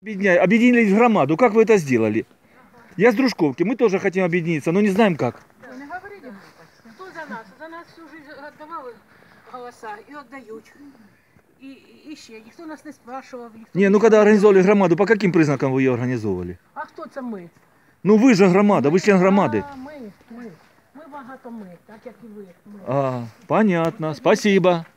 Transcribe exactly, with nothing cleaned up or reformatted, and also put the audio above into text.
Объединились в громаду. Как вы это сделали? Я с Дружковки. Мы тоже хотим объединиться, но не знаем как. Вы не говорили, кто за нас? За нас всю жизнь отдавали голоса и отдають. И, и ще, ніхто нас не спрашивав. Не, ну когда организовали громаду, по каким признакам вы ее организовывали? А хто це ми? Ну вы же громада, вы член громады. А, ми, ми. Ми багато ми, так як і ви. Ми. А, понятно, спасибо.